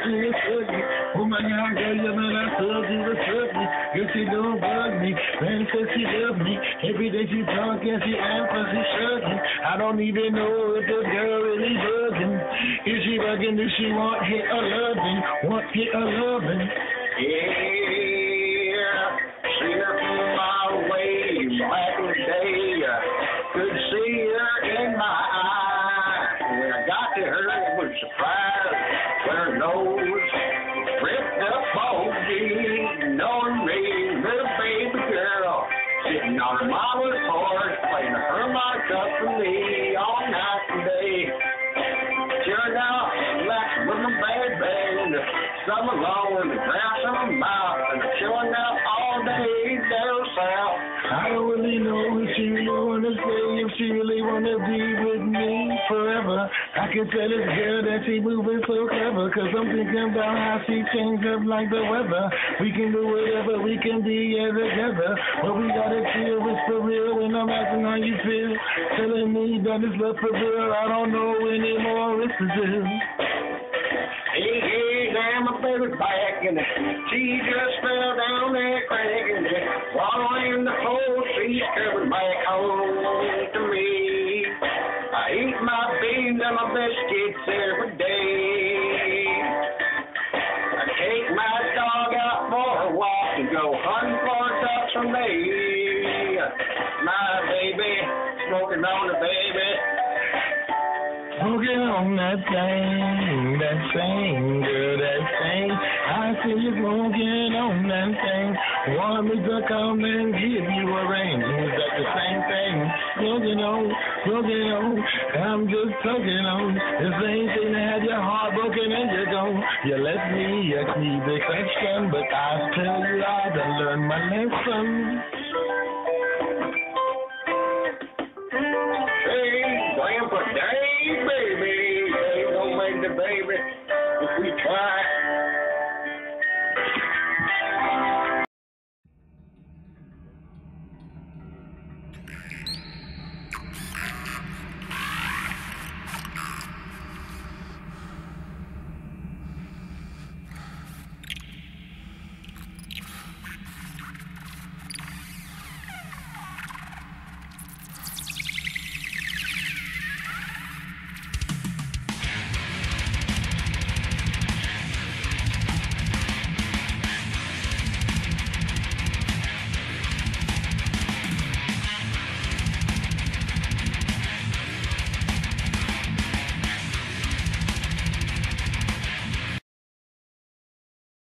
you took me. Oh my God, girl, you know I told you to took me. Girl, she don't bug me. Man said she love me. Every day she talk and she answers, she shrugging. I don't even know if the girl really bugging. Is she bugging? Does she want hit or loving? Want hit or loving? Yeah, seen her from a mile away back in the day. Could see her in my eye. When I got to her, it was a surprise. Her nose ripped up bogey, knowing me, little baby girl, sitting on a mama's horse, playing a harmonica for me all night and day. Sure enough, that's with my baby, some along with the grass on my mouth, and I'm showing up all day down south. I don't really know if she really wanna stay, if she really wanna be with me forever. I can tell this girl that she moving so clever, cause I'm thinking about how she changed up like the weather. We can do whatever, we can be together, but we gotta chill, it's for real, and I'm asking how you feel. Telling me that it's love for real, I don't know anymore, it's the deal. Hey, damn, my baby's back, and she just fell down that crack, and water in the cold, she's coming back home to me. I eat my beans and my biscuits every day. I take my dog out for a walk and go hunting for ducks for me. My baby, smoking on the baby. Smoking on that thing, girl, that thing. I see you smoking on that thing. Want me to come and give you a ring? Is that the same thing? Smoking on, I'm just talking on. The same thing that had your heart broken and you're gone. You left me a the question, but I tell you I done learned my lesson. Hey, Granpa, baby, they don't make the baby if we try.